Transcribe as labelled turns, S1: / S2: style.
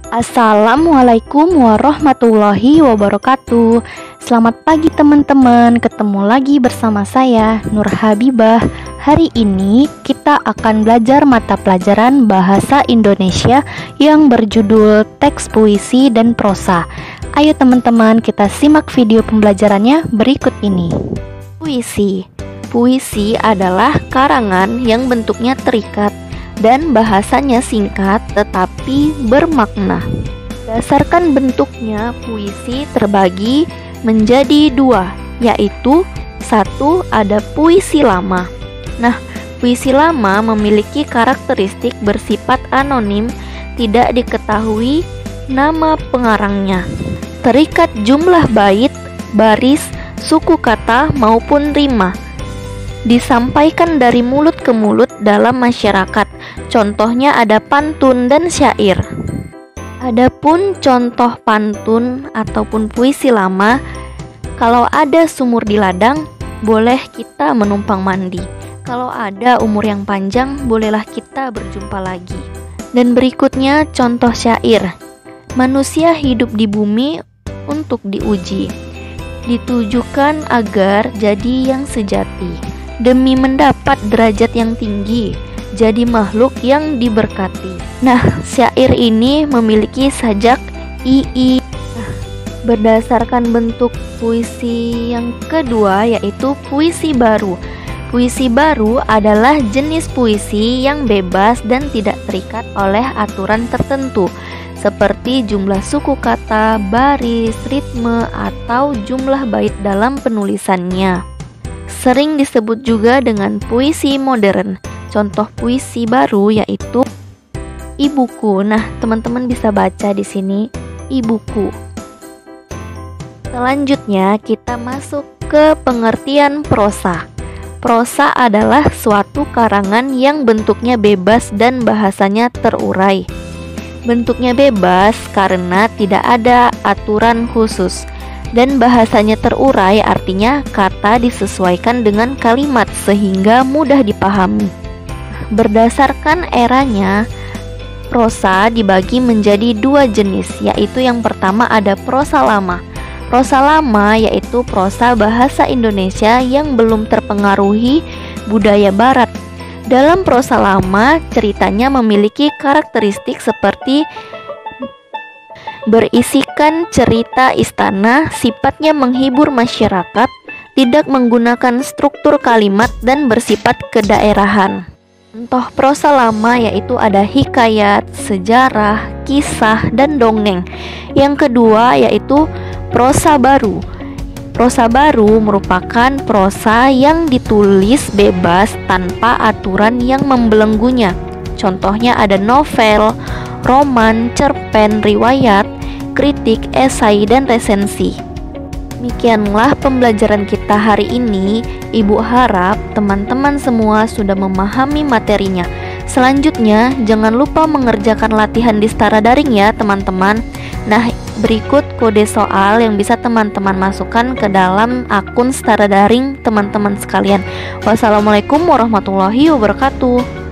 S1: Assalamualaikum warahmatullahi wabarakatuh. Selamat pagi teman-teman, ketemu lagi bersama saya Nur Habibah. Hari ini kita akan belajar mata pelajaran Bahasa Indonesia yang berjudul Teks Puisi dan Prosa. Ayo teman-teman, kita simak video pembelajarannya berikut ini. Puisi adalah karangan yang bentuknya terikat dan bahasanya singkat tetapi bermakna. Berdasarkan bentuknya, puisi terbagi menjadi dua, yaitu satu, ada puisi lama. Nah, puisi lama memiliki karakteristik bersifat anonim, tidak diketahui nama pengarangnya, terikat jumlah bait, baris, suku kata maupun rima, disampaikan dari mulut ke mulut dalam masyarakat. Contohnya ada pantun dan syair. Adapun contoh pantun ataupun puisi lama, kalau ada sumur di ladang, boleh kita menumpang mandi. Kalau ada umur yang panjang, bolehlah kita berjumpa lagi. Dan berikutnya contoh syair. Manusia hidup di bumi untuk diuji, ditujukan agar jadi yang sejati, demi mendapat derajat yang tinggi, jadi makhluk yang diberkati. Nah, syair ini memiliki sajak ii. Berdasarkan bentuk puisi yang kedua, yaitu puisi baru. Puisi baru adalah jenis puisi yang bebas dan tidak terikat oleh aturan tertentu, seperti jumlah suku kata, baris, ritme, atau jumlah bait dalam penulisannya. Sering disebut juga dengan puisi modern. Contoh puisi baru yaitu ibuku. Nah, teman-teman bisa baca di sini ibuku. Selanjutnya kita masuk ke pengertian prosa. Prosa adalah suatu karangan yang bentuknya bebas dan bahasanya terurai. Bentuknya bebas karena tidak ada aturan khusus. Dan bahasanya terurai artinya kata disesuaikan dengan kalimat sehingga mudah dipahami. Berdasarkan eranya, prosa dibagi menjadi dua jenis, yaitu yang pertama ada prosa lama. Prosa lama yaitu prosa bahasa Indonesia yang belum terpengaruhi budaya barat. Dalam prosa lama, ceritanya memiliki karakteristik seperti berisikan cerita istana, sifatnya menghibur masyarakat, tidak menggunakan struktur kalimat, dan bersifat kedaerahan. Contoh prosa lama yaitu ada hikayat, sejarah, kisah, dan dongeng. Yang kedua yaitu prosa baru. Prosa baru merupakan prosa yang ditulis bebas tanpa aturan yang membelenggunya. Contohnya ada novel, roman, cerpen, riwayat, kritik, esai, dan resensi. Demikianlah pembelajaran kita hari ini. Ibu harap teman-teman semua sudah memahami materinya. Selanjutnya, jangan lupa mengerjakan latihan di Setara Daring ya teman-teman. Nah, berikut kode soal yang bisa teman-teman masukkan ke dalam akun Setara Daring teman-teman sekalian. Wassalamualaikum warahmatullahi wabarakatuh.